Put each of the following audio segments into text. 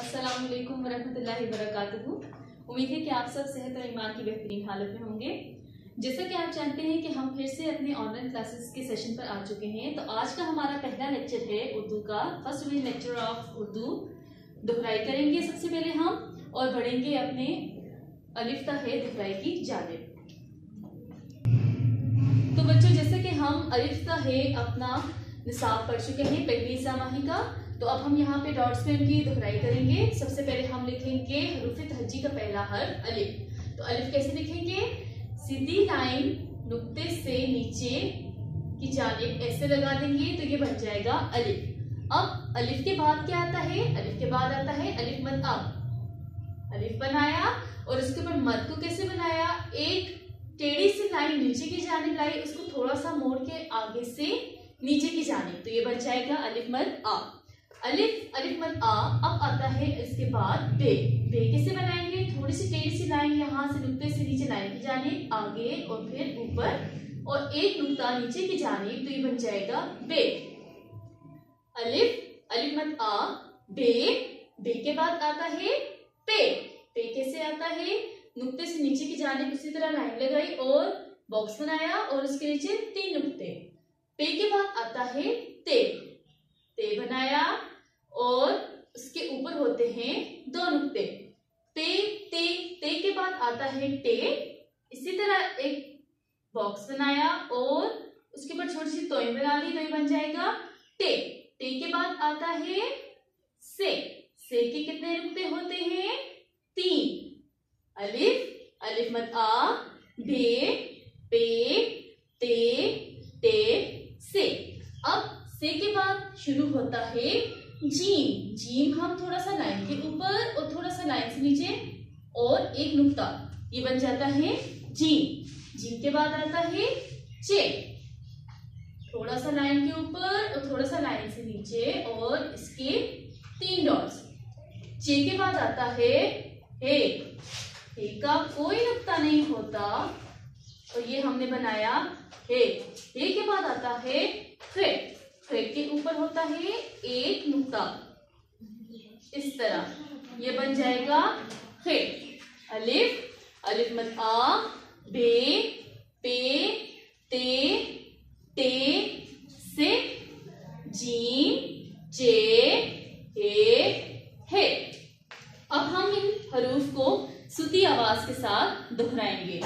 अस्सलाम वालेकुम वरहमतुल्लाहि वबरकातुहू। उम्मीद है कि आप सब सेहत और ईमान की बेहतरीन हालत में होंगे। जैसा कि आप जानते हैं कि हम फिर से अपने ऑनलाइन क्लासेस के सेशन पर आ चुके हैं। तो आज का हमारा पहला लेक्चर है उर्दू का, first division lecture of Urdu. दोहराई करेंगे सबसे पहले हम और बढ़ेंगे अपने अलिफ ता है दोहराई की जानिब। तो बच्चों, जैसे कि हम अलिफ ता है अपना निसाब पढ़ चुके हैं पहली सामाही का, तो अब हम यहाँ पे डॉट्स में उनकी दोहराई करेंगे। सबसे पहले हम लिखेंगे हरूफ तहज्जी का पहला हर्फ अलिफ। तो अलिफ कैसे लिखेंगे? सीधी लाइन नुक्ते से नीचे की जानिब ऐसे लगा देंगे तो ये बन जाएगा अलिफ। अब अलिफ के बाद क्या आता है? अलिफ के बाद आता है अलिफ मद अब। अलिफ बनाया और उसके ऊपर मद को कैसे बनाया? एक टेढ़ी सी लाइन नीचे की जानिब लाई, उसको थोड़ा सा मोड़ के आगे से नीचे की जानिब, तो ये बन जाएगा अलिफ मद आ। अलिफ मद आ। अब आता है इसके बाद बे। बे कैसे बनाएंगे? थोड़ी सी टेढ़ी सी लाइन यहाँ से नुक्ते से नीचे लाइन की जानिब आगे और फिर ऊपर और एक नुक्ता नीचे की जानिब, तो ये बन जाएगा बे। अलिफ मद आ बे। बे के बाद आता है पे। पे कैसे आता है? नुक्ते से नीचे की जानिब उसी तरह लाइन लगाई और बॉक्स बनाया और उसके नीचे 3 नुक्ते। पे के बाद आता है ते। ते बनाया और उसके ऊपर होते हैं 2 नुक्ते। पे ते। ते के बाद आता है टे। इसी तरह एक बॉक्स बनाया और उसके ऊपर छोटी सी तोय बना दी, तो ये बन जाएगा टे। टे के बाद आता है से। से के कितने नुक्ते होते हैं? 3। अलिफ मद आ बे पे ते टे से। अब से के बाद शुरू होता है जीम। जीम हम थोड़ा सा लाइन के ऊपर और थोड़ा सा लाइन से नीचे और एक नुक्ता, ये बन जाता है जीम। जीम के बाद आता है चे। थोड़ा सा लाइन के ऊपर और थोड़ा सा लाइन से नीचे और इसके 3 डॉट्स। चे के बाद आता है हे। हे का कोई नुक्ता नहीं होता और ये हमने बनाया हे। हे के बाद आता है खे। खे के ऊपर होता है एक नुक्ता, इस तरह ये बन जाएगा खे। अलिफ मद आ बे पे ते टे से जीम चे हे। अब हम इन हरूफ को सूती आवाज के साथ दोहराएंगे।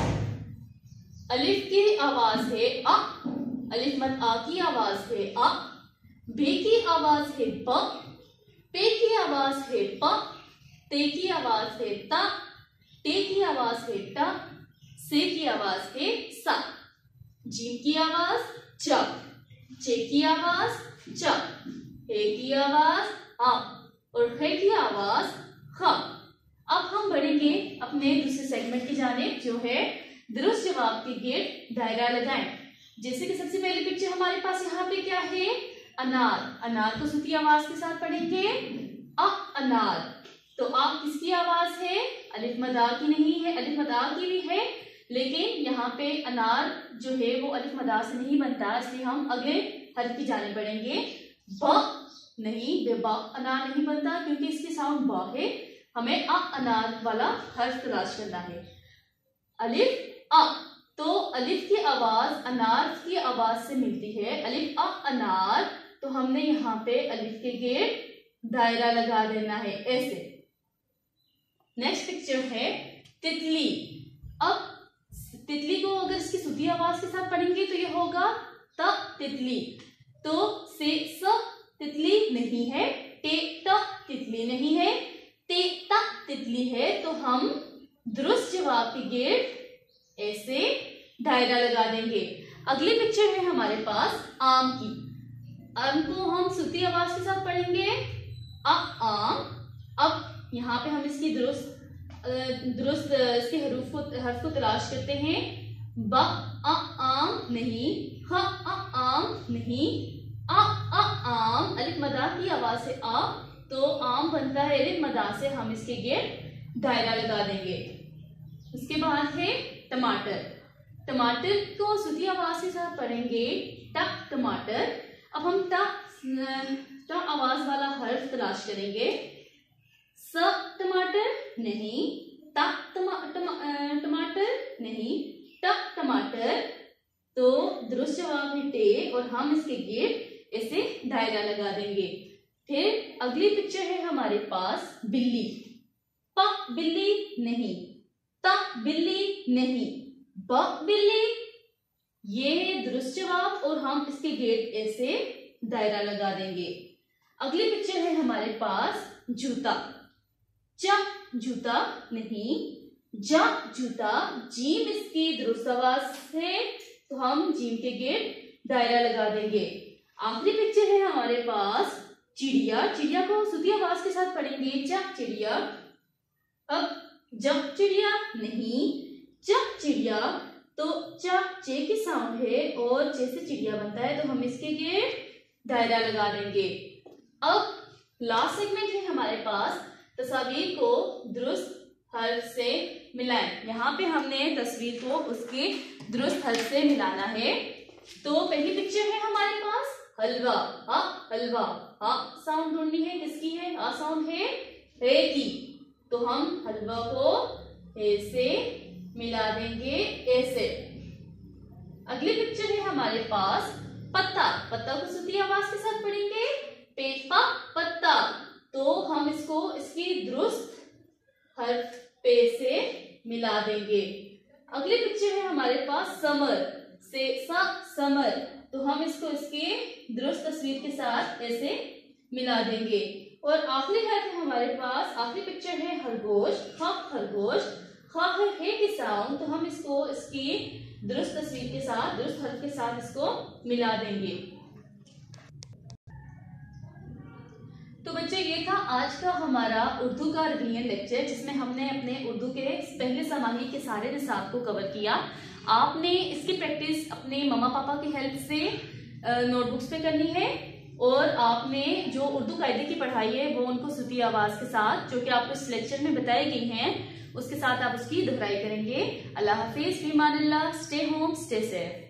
अलिफ की आवाज है अ। अलिफ मद आ की आवाज है अ। बे की आवाज है प। पे की आवाज है प। ते की आवाज है ता। टे की आवाज है टा। से की आवाज है सा। जीम की आवाज च। चे की आवाज च। हे की आवाज आ और खे की आवाज ख। अब हम बढ़ेंगे अपने दूसरे सेगमेंट की जानिब, जो है दुरुस्त जवाब के गिर्द दायरा लगाएं। जैसे कि सबसे पहली पिक्चर हमारे पास यहाँ पे क्या है? अनार। अनार को सूती आवाज के साथ पढ़ेंगे अनार। तो आप किसकी आवाज है? अलिफ मद आ की नहीं है, अलिफ मद आ की भी है, लेकिन यहाँ पे अनार जो है वो अलिफ मद आ से नहीं बनता, इसलिए हम अगले हर्फ की जानिब बढ़ेंगे। ब नहीं, बेबा अनार नहीं बनता क्योंकि इसकी साउंड ब है। हमें अनार वाला हर्फ तलाश करना है। अलिफ अ। तो अलिफ की आवाज अनार की आवाज से मिलती है। अलिफ अनार, तो हमने यहाँ पे अलिफ के गिर्द दायरा लगा देना है ऐसे। नेक्स्ट पिक्चर है तितली। अब तितली को अगर इसकी सूती आवाज के साथ पढ़ेंगे तो ये होगा त तितली। तो से स तितली नहीं है, टे त तितली नहीं है, ते ता तितली है, तो हम दुरुस्त जवाब के गिर्द ऐसे दायरा लगा देंगे। अगली पिक्चर है हमारे पास आम की। आम को हम सूती आवाज के साथ पढ़ेंगे आम। अब यहाँ पे हम इसकी दुरुस्त इसके हर्फ को तलाश करते हैं। ब आम नहीं, ह आम नहीं, आम। अलिफ मद आ की आवाज से आ, तो आम बनता है अलिफ मद आ से, हम इसके गिर्द दायरा लगा देंगे। उसके बाद है टमाटर। टमाटर को सूती आवाज के साथ पढ़ेंगे टमाटर। अब हम ट आवाज वाला हर्फ तलाश करेंगे। स टमाटर नहीं, ता टमाटर नहीं, ट टमाटर। तो दुरुस्त जवाब है टे और हम इसके गिर्द ऐसे दायरा लगा देंगे। फिर अगली पिक्चर है हमारे पास बिल्ली। प बिल्ली नहीं, त बिल्ली नहीं, ब बिल्ली। ये है दुरुस्त जवाब और हम इसके गिर्द ऐसे दायरा लगा देंगे। अगली पिक्चर है हमारे पास जूता। ज जूता नहीं, ज जूता। जीम इसकी दुरुस्त आवाज है तो हम जीम के गिर्द दायरा लगा देंगे। आखिरी पिक्चर है हमारे पास चिड़िया। चिड़िया को सूती आवाज के साथ पढ़ेंगे, च चिड़िया। अब जब चिड़िया नहीं, जब चिड़िया। तो च चे की साउंड है और चे से चिड़िया बनता है तो हम इसके गिर्द दायरा लगा देंगे। अब लास्ट सेगमेंट है हमारे पास तस्वीर को दुरुस्त हर्फ से मिलाएं। यहाँ पे हमने तस्वीर को उसके दुरुस्त हर्फ से मिलाना है। तो पहली पिक्चर है हमारे पास हलवा। हा हलवा, हा साउंड ढूंढनी है, किसकी है? हा साउंड है हे की। तो हम हलवा को हे से मिला देंगे ऐसे। अगली पिक्चर है हमारे पास पत्ता। पत्ता को सूती आवाज के साथ पढ़ेंगे, पेपा पत्ता। तो हम इसको इसकी दुरुस्त हर्फ पे से मिला देंगे। अगली पिक्चर है हमारे पास समर। से सा समर। तो हम इसको इसके दुरुस्त तस्वीर के साथ ऐसे मिला देंगे। और आखिरी है हमारे पास, आखिरी पिक्चर है खरगोश। ख खरगोश, ख है की साउंड तो हम इसको इसकी दुरुस्त तस्वीर के साथ, दुरुस्त हर्फ के साथ इसको मिला देंगे। तो बच्चे ये था आज का हमारा उर्दू का रिवीजन लेक्चर, जिसमें हमने अपने उर्दू के पहले समाही के सारे निसाब को कवर किया। आपने इसकी प्रैक्टिस अपने मम्मा पापा की हेल्प से नोटबुक्स पे करनी है और आपने जो उर्दू कायदे की पढ़ाई है वो उनको सूती आवाज के साथ, जो कि आपको इस लेक्चर में बताई गई हैं, उसके साथ आप उसकी दोहराई करेंगे। अल्लाह हाफिज, फी अमानिल्लाह, स्टे होम, स्टे सेफ।